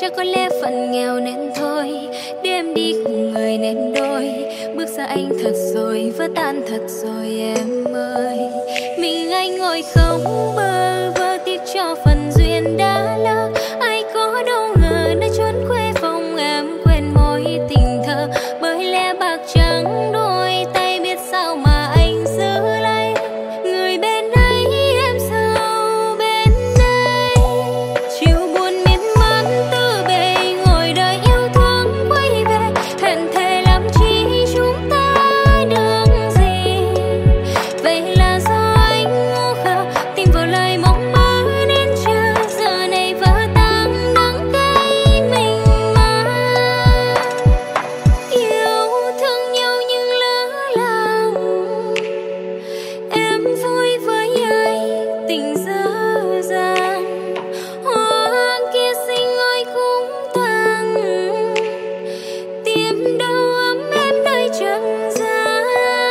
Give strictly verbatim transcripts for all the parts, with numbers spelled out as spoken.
Chắc có lẽ phận nghèo nên thôi, đêm đi cùng người nên đôi. Bước xa anh thật rồi, vỡ tan thật rồi em ơi. Mình anh ngồi không bơ vơ, tiếc cho phần duyên đã lỡ. Ai có đâu ngờ nơi chốn quê phòng em quên mối tình thơ. Bởi lẽ bạc trắng đôi tay, biết sao mà anh giữ lấy. Người bên ấy em sao bên đây. Chiều buồn miên man từ bề, ngồi đợi yêu thương quay về. Hẹn thề làm chi chúng ta được gì. Vậy là do anh ngu khờ, tìm vào lời mong mơ nên chờ. Giờ này vỡ tan đắng cay mình mà. Yêu thương nhau nhưng lỡ lòng, em vui với ai tình dở dàng. Hoa kia xinh ơi cũng tàn, tìm đâu ấm em nơi trần gian.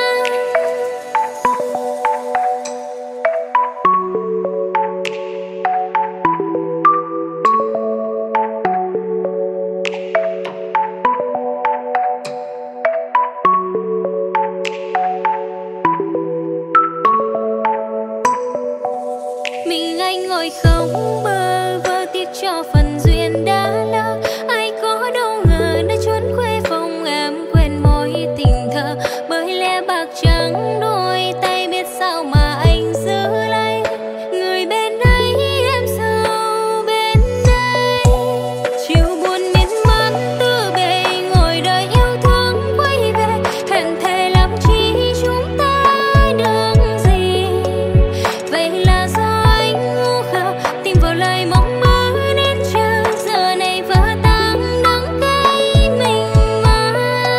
Mình anh ngồi không bơ vơ, tiếc cho phần duyên đã lỡ. Ai có đâu ngờ nơi chốn quê phòng em quên mối tình thơ. Bởi lẽ bạc trắng đôi tay, biết sao mà anh giữ lấy. Người bên ấy em sao bên đây. Chiều buồn miên man từ bề, ngồi đợi yêu thương quay về. Hẹn thề làm chi chúng ta được gì. Vậy là do anh ngu khờ, tìm vào lời mong mơ nên chờ. Giờ này vỡ tan đắng cay mình mà.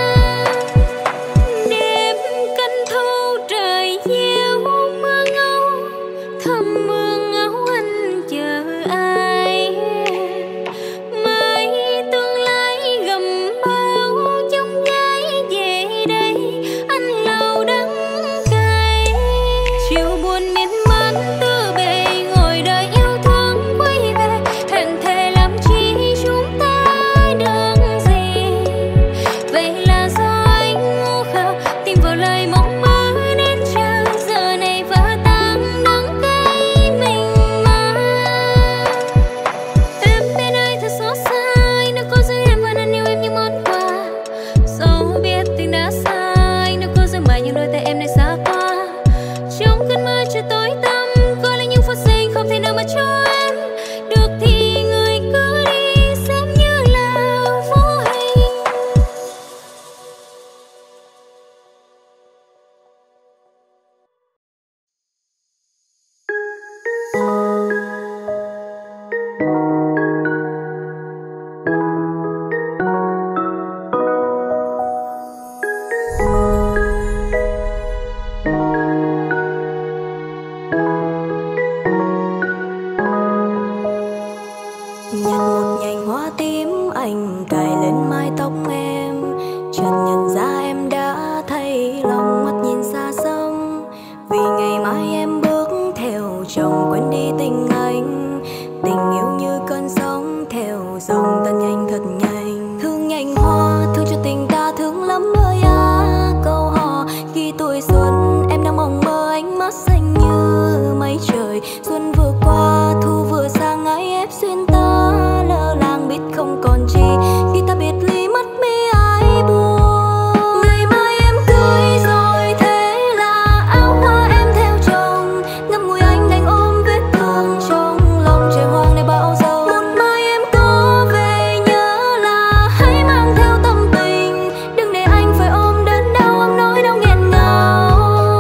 Đêm canh thu trời gieo mưa ngâu, thầm mưa ngáo anh chờ ai. Mai tương lai gầm bao trong gái về đây, anh lâu đắng cay. Chiều buồn miên man từ bề, ngồi đợi yêu thương quay về. Hẹn thề làm chi chúng ta được gì. Vậy là do anh ngu khờ, tìm vào lời mong mơ nên chờ. Giờ này vỡ tan đắng cay mình mà. Em bên ai thật xót xa, anh đã có giữ em và anh yêu em như món quà. Dẫu biết tình đã sai, anh đã có giữ mãi những đôi tay em nay xa qua. Trong cơn mơ trời tối tăm, có lẽ những phút giây anh không thể nào mà cho em. Được thì người cứ đi, xem như là vô hình. Nhặt một nhành hoa tím anh cài lên mái tóc em, chợt nhận ra em đã thay lòng mắt nhìn xa xăm. Vì ngày mai em bước theo chồng quên đi tình anh, tình yêu như cơn sóng theo dòng tan nhanh thật nhanh. Thương nhành hoa, thương cho tình ta thương lắm ơi à. Câu hò khi tuổi xuân em đang mộng mơ, ánh mắt xanh như mây trời. Xuân vừa qua, thu vừa sang, ai ép xuyên ta lỡ làng biết không còn chi. Khi ta biệt ly mất mi ai buồn. Ngày mai em cưới rồi, thế là áo hoa em theo chồng. Ngậm ngùi anh đành ôm vết thương trong lòng trời hoang này bao dâu. Một mai em có về nhớ là hãy mang theo tâm tình, đừng để anh phải ôm đớn đau ôm nỗi đau nghẹn ngào.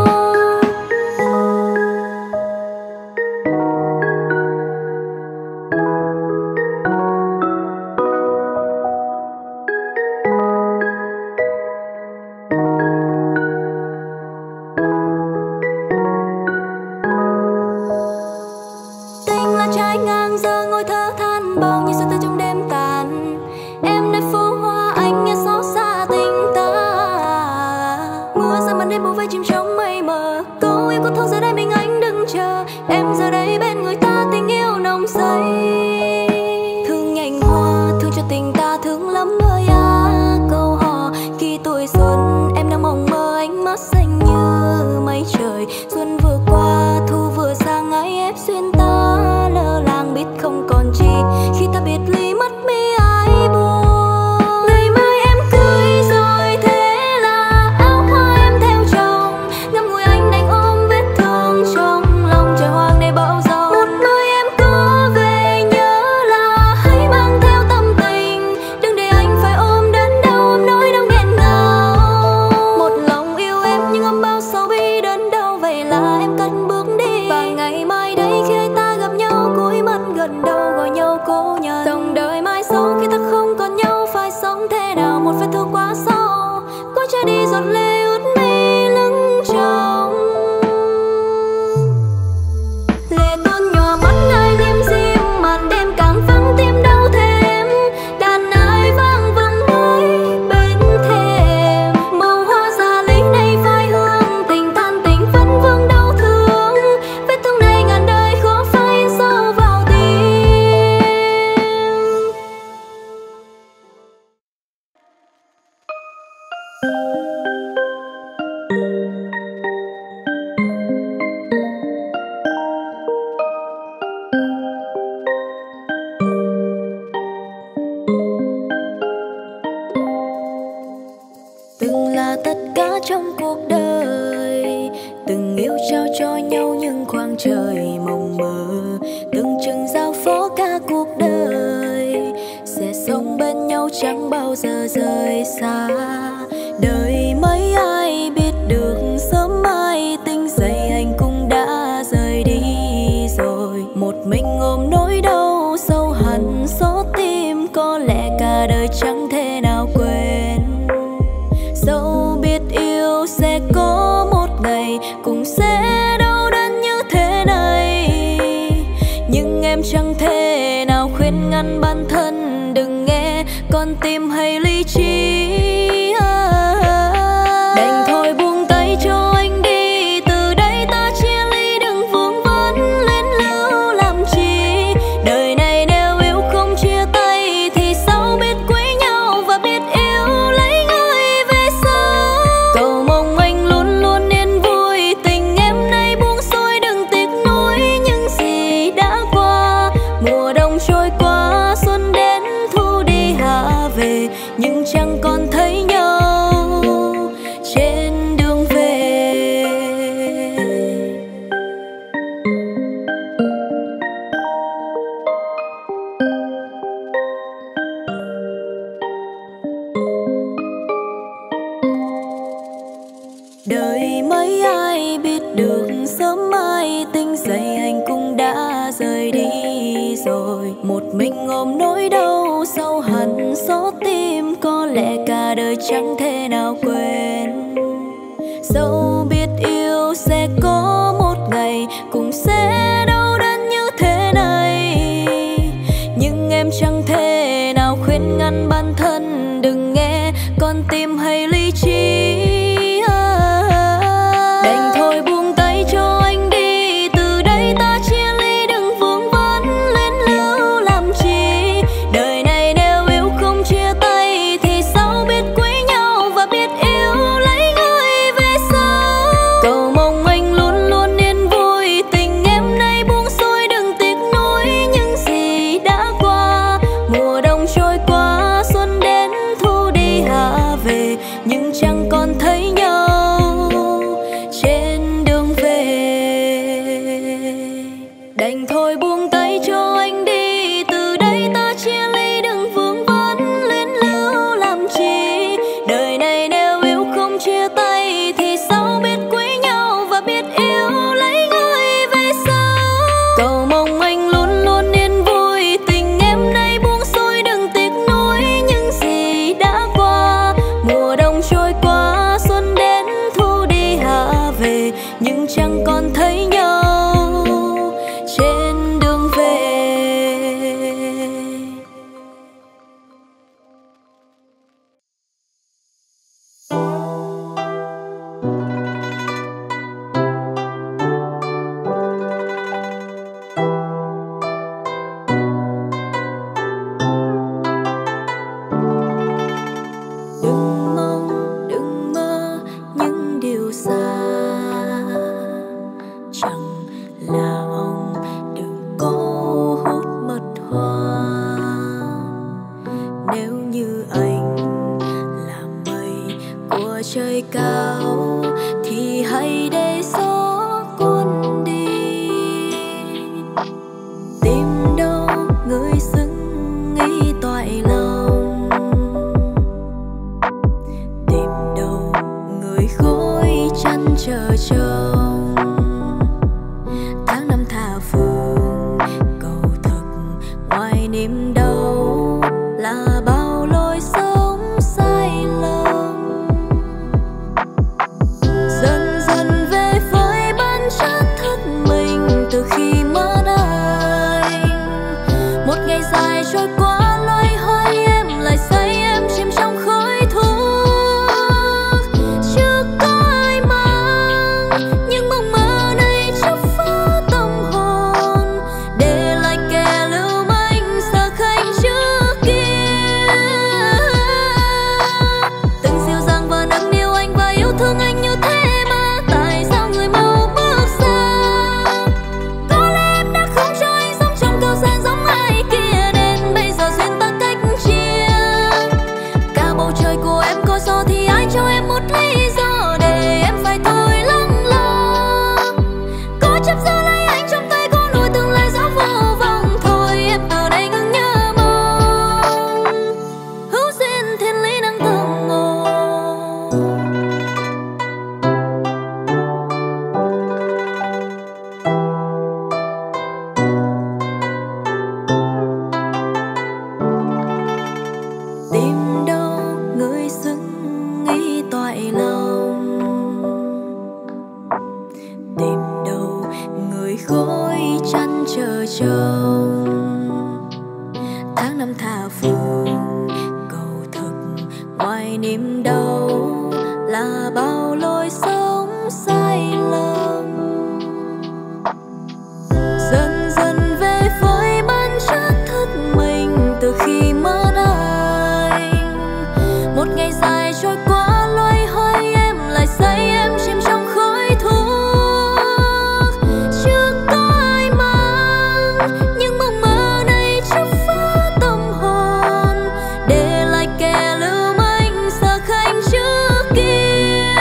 Tình là trái ngang giờ ngồi thở than, bao nhiêu sự tư trong đêm tàn. Em nơi phố hoa anh nghe xót xa tình ta. Mưa rơi màn đêm bù vây chìm trong mây mờ. Câu yêu có thâu giờ đây mình anh đứng chờ. Em giờ đây bên người ta tình yêu nồng say. Thương nhành hoa, thương là tất cả trong cuộc đời. Từng yêu trao cho nhau những khoảng trời mộng mơ, từng chừng giao phó cả cuộc đời. Sẽ sống bên nhau chẳng bao giờ rời xa. Đời mấy ai biết được sớm mai tỉnh dậy anh cũng đã rời đi rồi. Một mình ôm nỗi đau sâu hẳn xót tim, có lẽ cả đời chẳng thể nào quên. Dẫu biết yêu sẽ có một ngày cũng sẽ đau đớn như thế này, nhưng em chẳng thể nào khuyên ngăn bản thân đừng nghe con tim hay lý trí. Đành thôi buông tay cho anh đi, từ đây ta chia ly đừng vương vấn lên lưu làm chi. Đời này nếu yêu không chia tay thì sao biết quý nhau và biết yêu lấy người về sau. Cầu mong anh luôn luôn yên vui, tình em nay buông xuôi đừng tiếc nuối những gì đã qua. Mùa đông trôi qua xuân đến thu đi hạ về, nhưng chẳng còn thấy nhau trên đường về. Đời mấy ai biết được sớm mai tỉnh dậy anh cũng đã rời đi rồi. Một mình ôm nỗi đau sâu hẳn xót tim, có lẽ cả đời chẳng thể nào quên. Dẫu biết yêu sẽ có một ngày cũng sẽ đau đớn như thế này, nhưng em chẳng thể nào khuyên ngăn bản thân đừng nghe con tim hay lý trí. Đành thôi buông tay cho anh đi, từ đây ta chia ly đừng vương vấn lên lưu làm chi. Đời này nếu yêu không chia tay thì sao biết quý nhau và biết yêu lấy người về sau. Cầu mong anh luôn luôn yên vui, tình em nay buông xuôi đừng tiếc nuối những gì đã qua. Mùa đông trôi qua xuân đến thu đi hạ về, nhưng chẳng còn thấy nhau trên đường về. Đành thôi buông tay cho anh đi, từ đây ta chia ly đừng vương vấn lên lưu làm chi. Đời này nếu yêu không chia tay thì sao biết quý nhau và biết yêu lấy người về sau. Cầu mong anh luôn luôn yên vui, tình em nay buông xuôi đừng tiếc nuối những gì đã qua. Mùa đông trôi qua xuân đến thu đi hạ về, nhưng chẳng còn thấy nhau trên đường về. Đừng mong, đừng mơ những điều xa, chẳng lòng đừng cố hút mật hoa. Nếu như anh là mây của trời cao thì hãy để gió cuốn đi. Tìm đâu người xứng nghĩ toại lòng, tìm đâu người gối chăn chờ trông. Tháng năm tha phương cầu thực, ngoài niềm đau là bao lối sống sai lầm. Dần dần về với bản chất thức mình từ khi mất anh. Một ngày dài trôi qua loay hoay em lại say em chìm trong khói thuốc. Chưa có ai mang những mộng mơ này chấp phá tâm hồn, để lại kẻ lưu manh giờ khanh trước kia. Từng dịu dàng và nâng niu anh và yêu thương anh như thế mà tại sao người mau bước xa. Có lẽ em đã không cho anh sống trong cao xa giống ai kia, nên bây giờ em thà phụ cầu thực, ngoài niềm đau là bao lối sống sai lầm. Dần dần về với bản chất thức mình từ khi mất anh. Một ngày dài trôi qua loay hoay em lại say em chìm trong khói thuốc. Chưa có ai mang những mộng mơ này chắp phá tâm hồn, để lại kẻ lưu manh giờ khanh trước kia.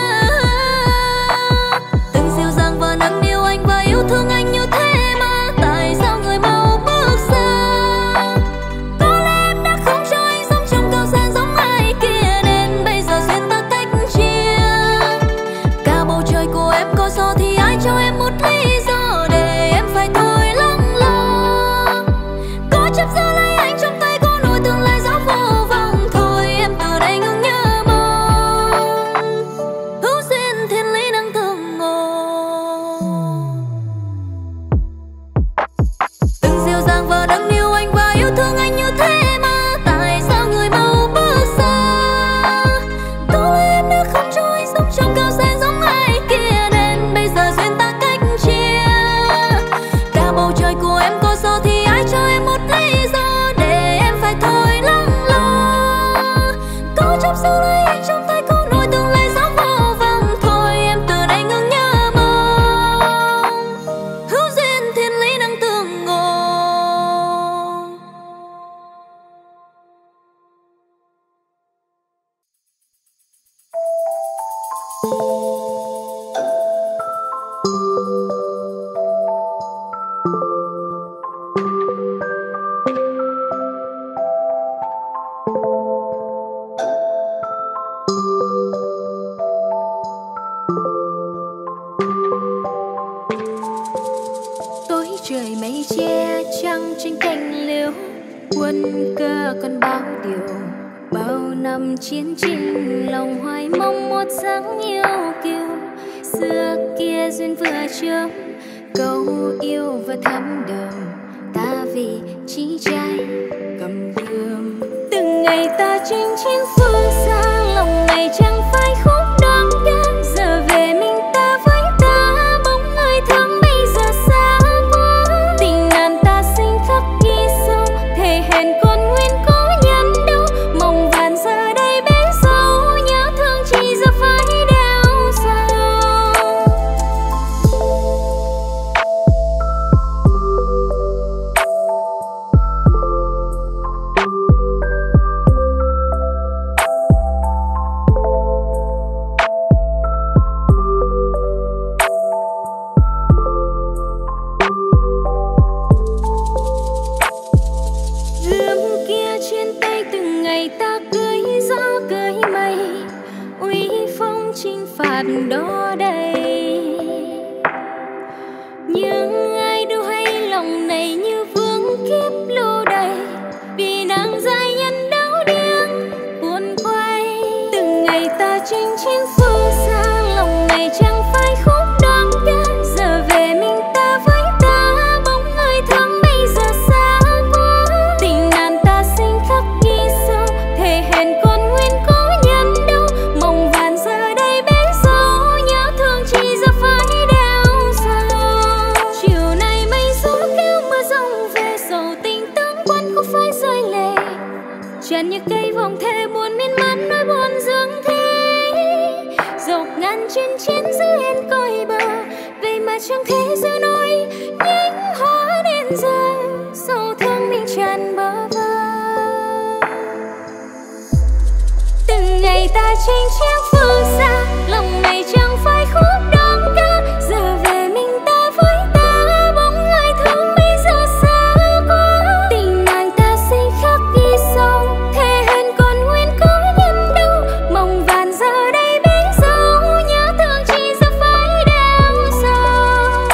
Từng dịu dàng và nâng niu anh và yêu thương anh như thế mà tại sao người mau bước xa. Có lẽ em đã không cho anh sống trong cao sang giống ai kia nên bây giờ duyên ta cách chia. Cả bầu trời của em có gió thì ai cho em một lý do để em phải thôi lắng lo. Có chấp giữ lấy anh trong tay có nỗi tương lai gió vô vọng, thôi em từ đây ngừng nhớ mong. Hữu duyên thiên lý năng tương ngộ. Từng dịu dàng và nâng niu anh và yêu thương anh như thế mà tại sao người mau bước xa. Có lẽ em đã không cho anh sống trong cao sang giống ai kia nên bây giờ duyên ta cách chia. Cả bầu trời của em có gió thì ai cho em một lý do để em phải thôi lắng lo. Có chấp giữ lấy anh trong tay có nỗi tương lai gió vô vọng, thôi em từ đây ngừng nhớ mong. Hữu duyên thiên lý năng tương ngộ. Tối trời mây che trăng trên cành liễu, quân ca còn bao điều. Bao năm chiến tranh lòng hoài mong một dáng yêu kiều. Xưa kia duyên vừa chớm câu yêu và thắm đậm, ta vì chí trai cầm gươm. Từng ngày ta chinh chiến phương xa, lòng này chẳng phải khúc đắng đắng. Giờ về mình ta với ta, bóng người thương bây giờ xa quá. Tình ngàn ta sinh khắc ghi sâu, thề hẹn còn nguyên cố nhân đâu. Mong vàn giờ đây bế sâu, nhớ thương chỉ giờ phải đeo sao. Gươm kia trên tay từng ngày ta cưỡi gió cưỡi mây, uy phong chinh phạt đó đây. Nhưng ai đâu hay lòng này như vương kiếp lưu đầy, vì nàng dài nhân đau điên cuốn quay. Từng ngày ta chinh chiến phương xa, lòng này chẳng phải khúc đắng đắng. Giờ về mình ta với ta, bóng người thương bây giờ xa quá. Tình ngàn ta sinh khắc ghi sâu, thề hẹn còn nguyên cố nhân đâu. Mong vàn giờ đây bế sâu, nhớ thương chỉ giờ phải đeo sao. Chiều nay mây gió kêu mưa rông về, sầu tình tướng quân không phải rơi lệ. Tràn như cây vòng thề buồn miên man nỗi buồn dương thế. Dọc ngàn chuyến chiến giữ yên coi bờ, vậy mà chẳng thể giữ nổi nhánh hoa đen giờ. Sầu thương mình tràn bờ vơ. Từng ngày ta chinh chiến phương xa, lòng này chẳng phải khúc đắng ca. Giờ về mình ta với ta, bóng người thương bây giờ xa quá. Tình nàng ta sinh khắc ghi sâu, thề hẹn còn nguyên cố nhân đâu. Mong vàn giờ đây bế sâu, nhớ thương chỉ giờ phải đeo sao.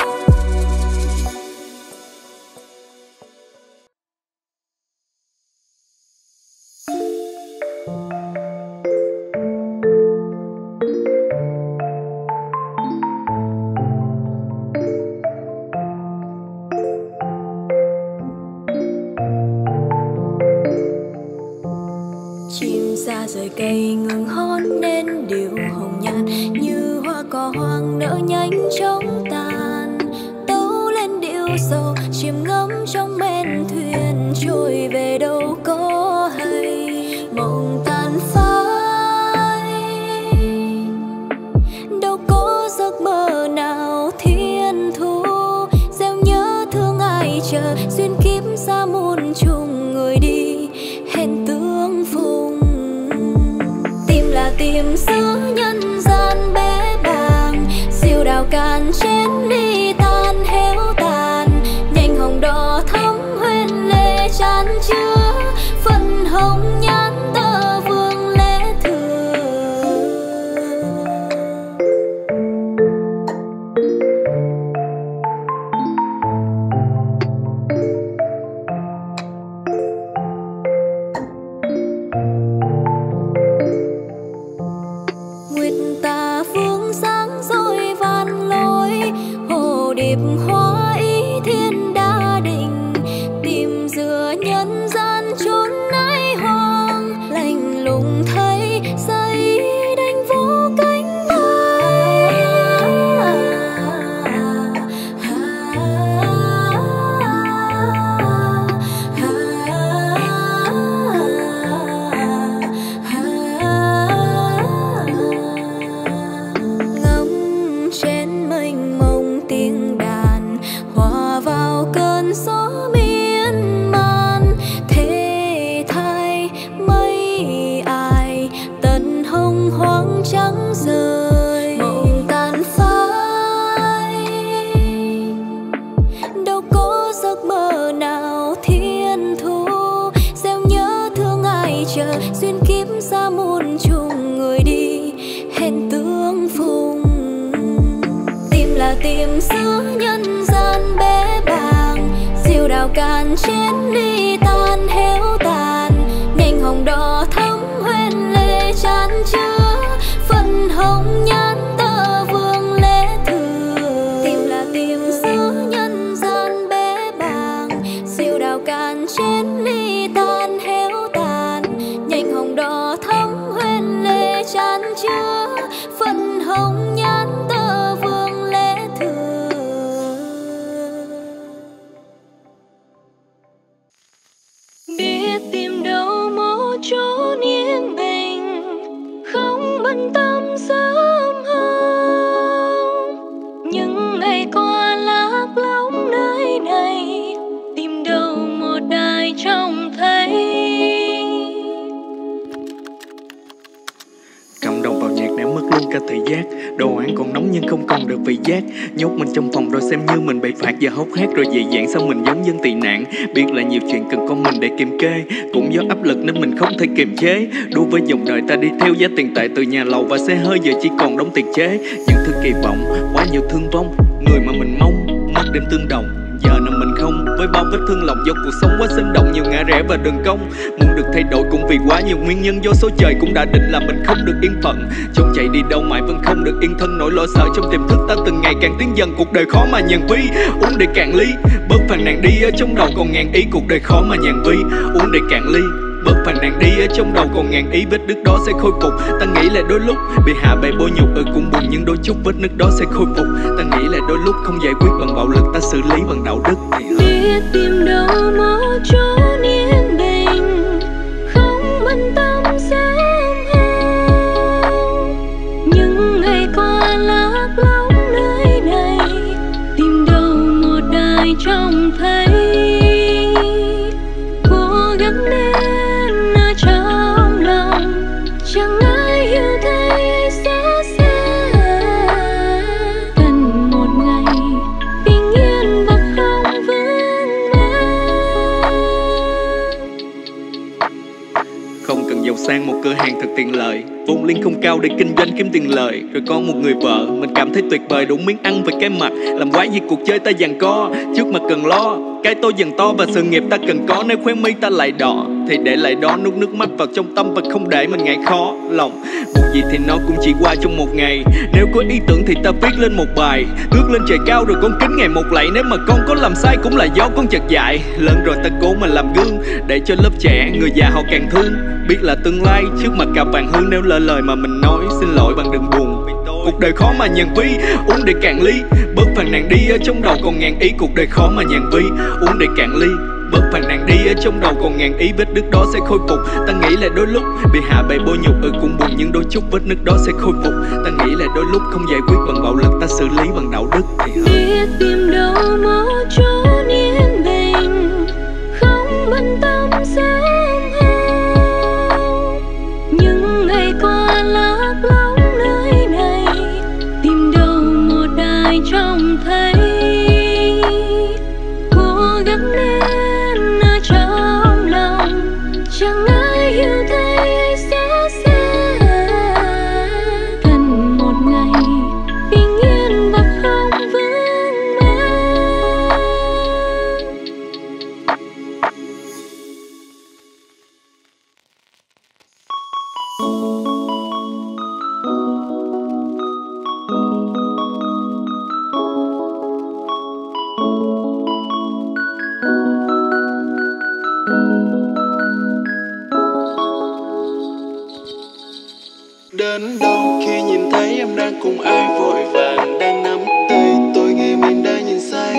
xa rời cây ngừng hót nên điệu hồng nhan như hoa cỏ hoang nở nhánh chóng tàn. Tấu lên điệu sầu chìm ngắm trong men thuyền trôi về đâu có hay. Mộng tàn phai đâu có giấc mơ nào thiên thu. Gieo nhớ thương ai chờ duyên kiếp xa muôn trùng người đi hẹn tương phùng. Tìm là tìm giữa nhân gian bé bàng, diều đào cạn chén ly tan héo tàn. Nhành hồng đỏ thắm huyên lệ chan chứa phần hồng nhan tơ vương lễ thừa. Nguyệt tà phương sáng rồi van lối, hồ điệp hóa ý thiên đa định. Tìm giữa nhân gian chốn ái hoang, lạnh lùng thấy giấy đánh vô cánh bay. Ngắm trên mênh mông tiếng đàn hòa vào cơn gió miên man. Thế thay mấy ai tận hồng hoang trắng rơi. Mộng tàn phai đâu có giấc mơ nào thiên thu. Gieo nhớ thương ai chờ duyên kiếp xa muôn trùng người đi hẹn tương phùng. Tìm là tìm giữa nhân gian bé bàng, diều đào cạn chén ly tan héo tàn. Nhành hồng đỏ thắm huyên lệ chan chứa phần hồng nhan tơ vương lễ thừa. Tìm là tìm giữa nhân gian bé bàng, diều đào cạn chén ly tan héo tàn. Nhành hồng đỏ thắm huyên lệ chan chứa phần hồng nhan tơ vương lễ thừa. Biết tìm đâu một chốn yên bình, không bận tâm sớm hôm. Những ngày qua lạc lõng nơi này, tìm đâu một ai trông thấy. Cầm đầu vào nhạc đã mất luôn cả thời giác. Đồ ăn còn nóng nhưng không còn được vị giác. Nhốt mình trong phòng rồi xem như mình bị phạt. Giờ hốc hác rồi dị dạng sao mình giống dân tị nạn. Biết là nhiều chuyện cần con mình để kiềm kê, cũng do áp lực nên mình không thể kiềm chế. Đua với dòng đời ta đi theo giá tiền tệ, từ nhà lầu và xe hơi giờ chỉ còn đóng tiền chế. Những thứ kỳ vọng, quá nhiều thương vong, người mà mình mong mất đêm tương đồng. Giờ nào mình không với bao vết thương lòng do cuộc sống quá sinh động, nhiều ngã rẽ và đường cong. Muốn được thay đổi cũng vì quá nhiều nguyên nhân, do số trời cũng đã định là mình không được yên phận. Trốn chạy đi đâu mãi vẫn không được yên thân, nỗi lo sợ trong tiềm thức ta từng ngày càng tiến dần. Cuộc đời khó mà nhàn vi, uống để cạn ly, bớt phàn nàn đi ở trong đầu còn ngàn ý. Cuộc đời khó mà nhàn vi, uống để cạn ly, bớt phàn nàn đi ở trong đầu còn ngàn ý. Vết nứt đó sẽ khôi phục, ta nghĩ là đôi lúc bị hạ bệ bôi nhục ừ cũng buồn, nhưng đôi chút vết nứt đó sẽ khôi phục. Ta nghĩ là đôi lúc không giải quyết bằng bạo lực, ta xử lý bằng đạo đức. Biết tìm đâu một chốn yên bình, không bận tâm sớm hôm. Những ngày qua lạc lõng nơi này, tìm đâu một ai trông thấy. Cố gắng nên ở trong lòng, chẳng ai hiểu thấy xa xa. Cần một ngày bình yên và không vấn mang. Không cần giàu sang một cửa hàng thật tiện lợi, Vốn liếng không cao để kinh doanh kiếm tiền lời. Rồi có một người vợ mình cảm thấy tuyệt vời, đủ miếng ăn và cái mặt. Làm quái gì cuộc chơi ta giằng co, trước mặt cần lo. Cái tôi dần to và sự nghiệp ta cần có. Nếu khóe mi ta lại đỏ thì để lại đó, nuốt nước mắt vào trong tâm và không để mình ngại khó lòng. Buồn gì thì nó cũng chỉ qua trong một ngày. Nếu có ý tưởng thì ta viết lên một bài. Ngước lên trời cao rồi con kính ngày một lạy. Nếu mà con có làm sai cũng là do con chợt dại. Lớn rồi ta cố mà làm gương để cho lớp trẻ, người già họ càng thương. Biết là tương lai trước mặt cà vàng hương. Nếu lỡ lời mà mình nói xin lỗi bạn đừng buồn. Cuộc đời khó mà nhàn vi, uống để cạn ly. Bớt phàn nàn đi, ở trong đầu còn ngàn ý. Cuộc đời khó mà nhàn vi, uống để cạn ly. Bớt phàn nàn đi, ở trong đầu còn ngàn ý. Vết nứt đó sẽ khôi phục. Ta nghĩ là đôi lúc bị hạ bệ bôi nhục, ừ cũng buồn nhưng đôi chút vết nứt đó sẽ khôi phục. Ta nghĩ là đôi lúc không giải quyết bằng bạo lực, ta xử lý bằng đạo đức thì biết tìm đâu một chỗ yên bình, không bận tâm sớm hôm. Những ngày qua lạc lõng nơi này, tìm đâu một ai trông thấy. Cố gắng nên ở trong lòng, chẳng ai hiểu thấy ai xót xa. Cần một ngày bình yên và không vướng mắc. Đến đâu khi nhìn thấy em đang cùng ai vội vàng đang nắm tay tôi, nghe mình đã nhìn say.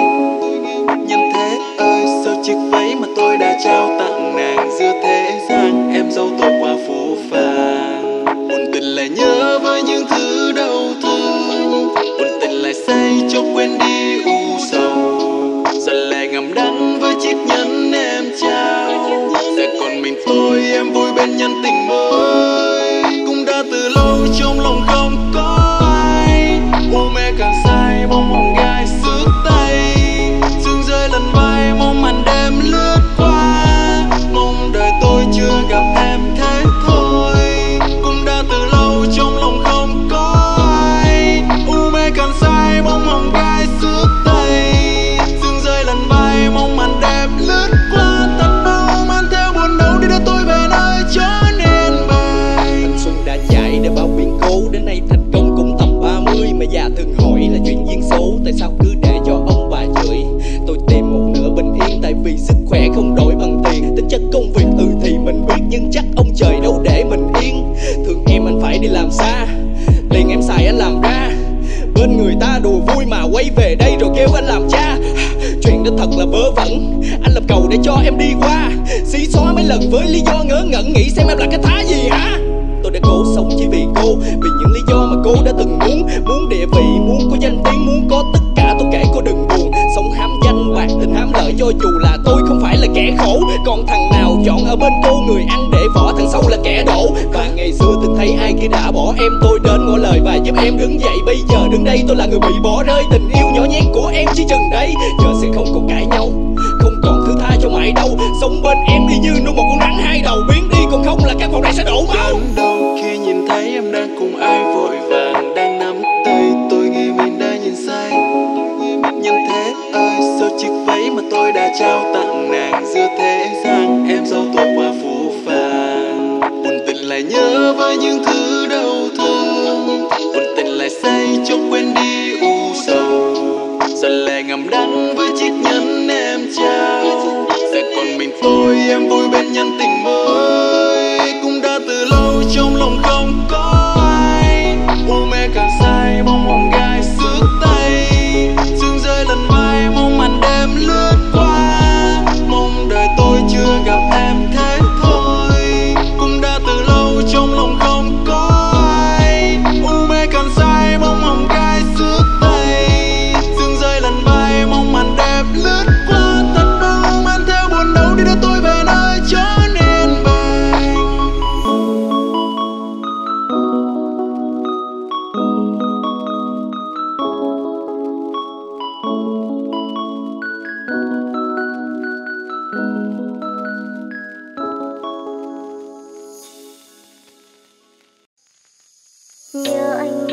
Nhân thế ơi sao chiếc váy mà tôi đã trao tặng nàng giữa thế gian, em dâu tôi qua phố phàng. Buồn tình lại nhớ với những thứ đau thương, buồn tình lại say cho quên đi u sầu. Giờ lại ngầm đắng với chiếc nhẫn em trao, sẽ còn mình tôi em vui bên nhân tình mới. Cũng đã từ lâu trong lòng không có ai, u mê càng say bóng hồng gai xước tay. Sương rơi lần vai mong màn đêm lướt qua, mong đời tôi chưa gặp em thế thôi. Cũng đã từ lâu trong lòng không có ai, u mê càng say bóng hồng gai xước tay. Sương rơi lần vai mong màn đêm lướt qua, thật bao mang theo buồn đau đi đưa tôi về nơi chốn yên bình. Thanh xuân đã chạy để bao biến cố, đến nay thành công cũng tầm ba mươi. Mà già thường hỏi là chuyện duyên số, tại sao cứ để cho ông bà chửi. Tôi tìm một nửa bình yên, tại vì sức khỏe không đổi bằng tiền. Tính chất công việc ừ thì mình biết, nhưng chắc ông trời đâu để mình yên. Thường em anh phải đi làm xa, tiền em xài anh làm ra. Bên người ta đùa vui mà quay về đây rồi kêu anh làm cha. Chuyện đó thật là vớ vẩn, anh lập cầu để cho em đi qua. Xí xóa mấy lần với lý do ngớ ngẩn, nghĩ xem em là cái thá gì hả. Tôi đã cố sống chỉ vì cô, vì những lý do mà cô đã từng muốn. Muốn địa vị, muốn có danh tiếng, muốn có tất cả tôi kể cô đừng buồn. Sống hám danh, bạc tình hám lợi, cho dù là tôi không phải là kẻ khổ. Còn thằng nào chọn ở bên cô, người ăn để vỏ, thằng sau là kẻ đổ. Và ngày xưa từng thấy ai kia đã bỏ em, tôi đến ngỏ lời và giúp em đứng dậy. Bây giờ đứng đây tôi là người bị bỏ rơi, tình yêu nhỏ nhét của em chỉ chừng đây. Giờ sẽ không còn cãi nhau, không còn thứ tha cho mãi đâu. Sống bên em đi như nuôi một con rắn hai đầu, biến đi còn không là căn phòng này sẽ đổ máu. Đến đâu khi nhìn thấy em đang cùng ai vội vàng đang nắm tay tôi, nghe mình đã nhìn say. Nhân thế ơi sao chiếc váy mà tôi đã trao tặng nàng giữa thế gian, em dâu tôi qua phố phàng. Buồn tình lại nhớ với những thứ đau thương, buồn tình lại say cho quên đi u sầu. Giờ lại ngầm đắng với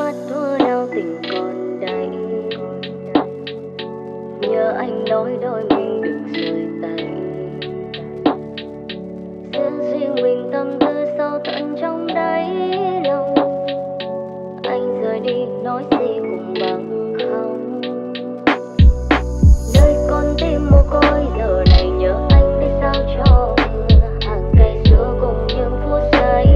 hát thua nào tình còn đây. Nhớ anh nói đôi mình đừng rời tay, giữ riêng mình tâm tư sâu tận trong đáy lòng. Anh rời đi nói gì cũng bằng không. Nơi con tim mồ côi giờ này nhớ anh biết sao cho hàng cây xưa cùng những phút giây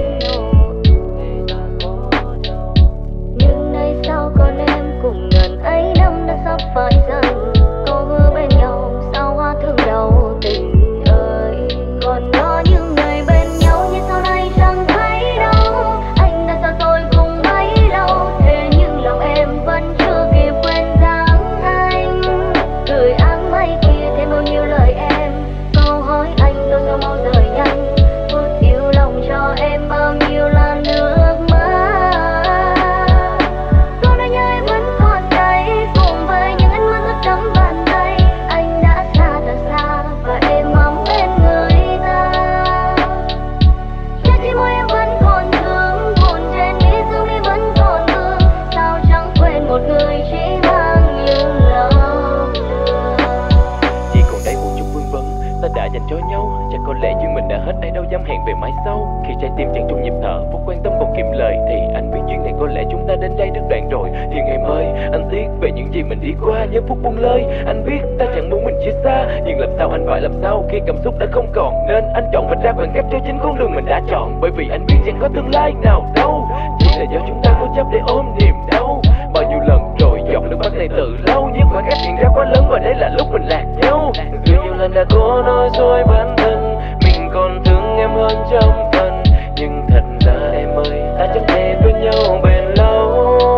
nổ. Nhưng nay sao còn em cùng ngần ấy năm đã sắp phải dần. Câu hứa bên nhau sao hoa thương đầu tình ơi. Còn có những người bên nhau nhưng sau này chẳng thấy đâu. Anh đã xa tôi cùng bấy lâu, thế nhưng lòng em vẫn chưa kịp quên dáng anh. Gửi áng mây kia thêm bao nhiêu lời em, câu hỏi anh đâu sao mau rời nhanh. Phút yêu lòng cho em bao nhiêu là nước mắt. Tôi đã nhớ em vẫn còn đây, cùng với những ánh mắt ướt đẫm bàn tay. Anh đã xa thật xa và em ấm bên người ta. Chắc chỉ môi em vẫn còn thương, buồn trên mi dương mi vẫn còn vương. Sao chẳng quên một người chỉ mang những lòng thương. Chỉ còn đây một chút vương vấn, ta đã dành cho nhau. Chắc có lẽ duyên mình đã hết, ai đâu dám hẹn về mai sau. Khi trái tim chẳng chung nhịp thở, vô quan tâm còn kiệm lời, thì anh biết duyên này có lẽ chúng ta đến đây đứt đoạn rồi. Thì ngày mới anh tiếc về những gì mình đi qua, nhớ phút buông lời. Anh biết ta chẳng muốn mình chia xa, nhưng làm sao anh phải làm sao khi cảm xúc đã không còn. Nên anh chọn vạch ra khoảng cách cho chính con đường mình đã chọn. Bởi vì anh biết chẳng có tương lai nào đâu, chỉ là do chúng ta cố chấp để ôm niềm đau. Bao nhiêu lần rồi giọt nước mắt này từ lâu, nhưng khoảng cách hiện ra quá lớn và đây là lúc mình lạc nhau. Dù nhiều lần đã cố nói dối bản thân mình còn thương em hơn trăm phần, nhưng thật ra em ơi ta chẳng thể bên nhau bền lâu.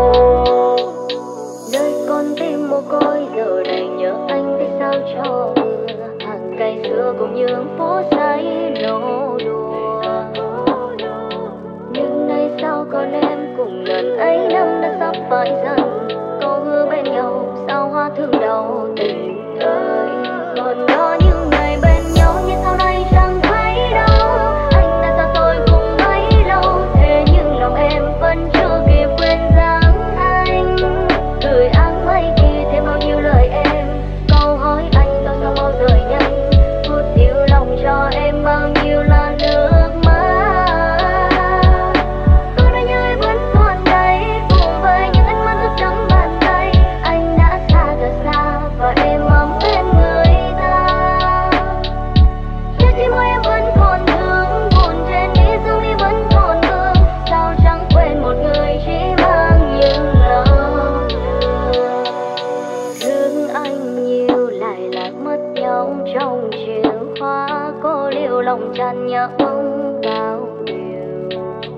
Nơi con tim mồ côi giờ này nhớ anh biết sao cho hàng cây xưa cùng những phố giấy nô đùa. Nhưng nay sao còn em cùng ngần ấy năm đã sắp phải dần. Câu hứa bên nhau sao hoa thương đầu tình ơi. Còn có những người bên nhau nhưng sau này chẳng thấy đâu. Anh đã xa tôi cùng bấy lâu, thế nhưng lòng em vẫn chưa kịp quên dáng anh. Gửi áng mây kia thêm bao nhiêu lời em, câu hỏi anh đâu sao mau rời nhanh. Phút yêu lòng cho em bao nhiêu là nước mắt. Tôi đã nhớ em vẫn còn đây, cùng với những ánh mắt ướt đẫm bàn tay. Anh đã xa thật xa và em ấm bên người ta. Chắc chỉ môi em vẫn còn thương, buồn trên mi dương mi vẫn còn vương. Sao chẳng quên một người chỉ mang những lòng thương. Thương anh nhiều lại lạc mất nhau trong chiều hoa. Cô liều lòng tràn nhớ mong bao điều,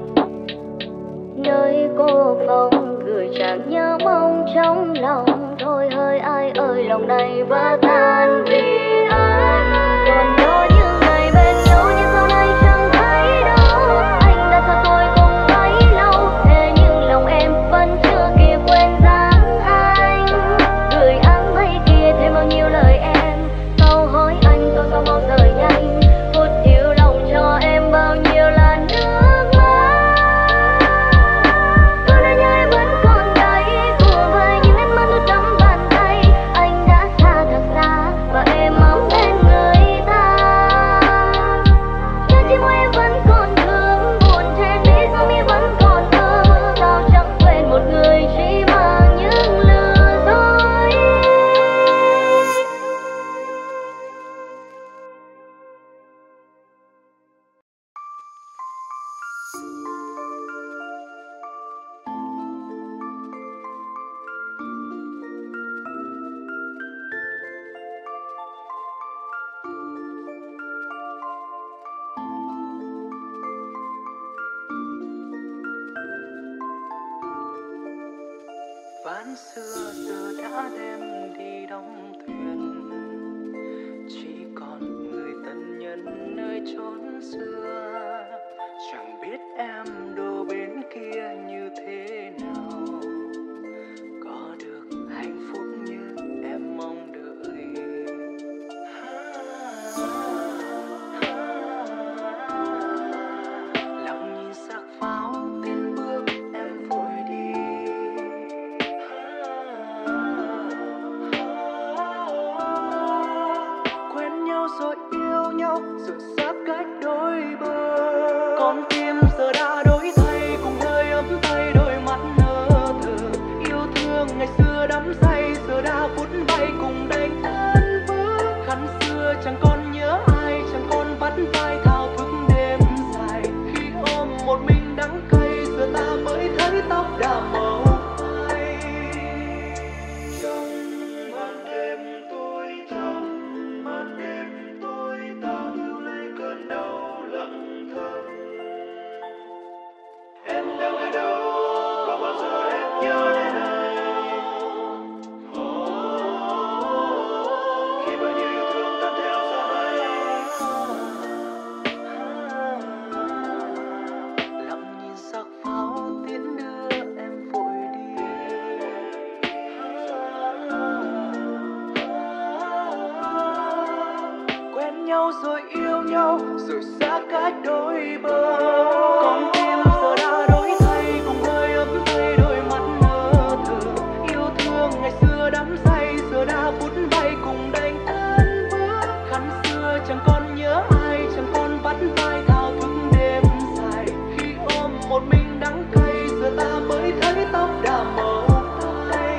nơi cô phòng gửi chẳng nhớ mong trong lòng. Thôi hỡi ai ơi lòng này vỡ tan vì anh. Còn có những người bên nhau nhưng sau này chẳng thấy đâu. Anh đã xa tôi cùng bấy lâu, thế nhưng lòng em vẫn chưa kịp quên dáng anh. Gửi áng mây kia thêm bao nhiêu lời em, câu hỏi anh tôi sao mau rời nhanh. Phút yêu lòng cho em bao nhiêu là nước mắt. Tôi đã nhớ em vẫn còn đây, cùng với những ánh mắt ướt đẫm bàn tay. Anh đã xa thật xa và em ấm bên người ta. Chắc chỉ môi em vẫn còn thương, buồn trên mi dương mi vẫn còn vương. Sao chẳng quên một người chỉ mang những lừa dối. Ván xưa giờ đã đem đi đóng thuyền, chỉ còn người tân nhân nơi chốn xưa. Chẳng biết em đồ bên kia như thế nào, có được hạnh phúc như em mong đợi. Lặng nhìn sắc pháo tiến bước em vội đi. con tim giờ đã đổi thay cùng hơi ấm tay đôi mắt ngơ thơ. Yêu thương ngày xưa đắm say giờ đã phút bay cùng đánh tan vỡ. Khăn xưa chẳng còn nhớ ai, chẳng còn vắt vai thao thức đêm dài. Khi ôm một mình đắng cay giờ ta mới thấy tóc đã màu phai. Trong màn đêm tối tăm, màn đêm tối tăm lưu lấy cơn đau lặng thầm. Em đang ở đâu, có bao giờ em nhớ đến anh? Khi bao nhiêu yêu thương tan theo gió bay, lặng nhìn sắc pháo tiễn đưa em vội đi. Quen nhau rồi yêu nhau rồi xa cách đôi bờ. Con tim giờ đã đổi thay cùng hơi ấm tay đôi mắt ngơ thơ. Yêu thương ngày xưa đắm say giờ đã phút bay cùng đánh tan vỡ. Khăn xưa chẳng còn nhớ ai, chẳng còn vắt vai thao thức đêm dài. Khi ôm một mình đắng cay giờ ta mới thấy tóc đã màu phai.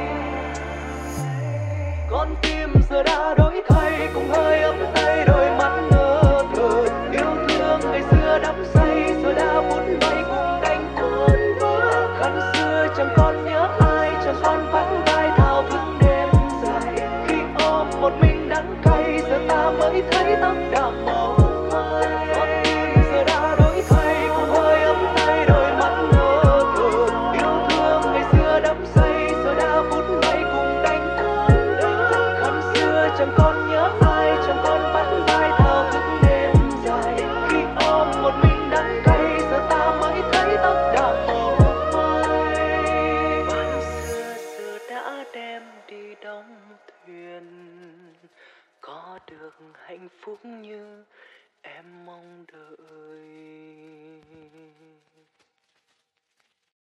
Con tim giờ đã đổi thay cùng hơi ấm tay đôi mắt ngơ thơ. Yêu thương ngày xưa đắm say giờ đã phút bay cùng đánh tan vỡ. Khăn xưa chẳng còn nhớ ai, chẳng còn vắt vai thao thức đêm dài. Khi ôm một mình đắng cay giờ ta mới thấy tóc đã màu phai. Con tim giờ đã đổi thay cùng hơi ấm tay đôi mắt ngơ thơ. Yêu thương ngày xưa đắm say giờ đã phút bay cùng đánh tan vỡ. Khăn xưa chẳng còn nhớ ai, chẳng còn vắt vai thao thức đêm dài. Khi ôm một mình đắng cay giờ ta mới thấy tóc đã màu phai. Bạn xưa giờ đã đem đi đóng thuyền, có được hạnh phúc như em mong đợi.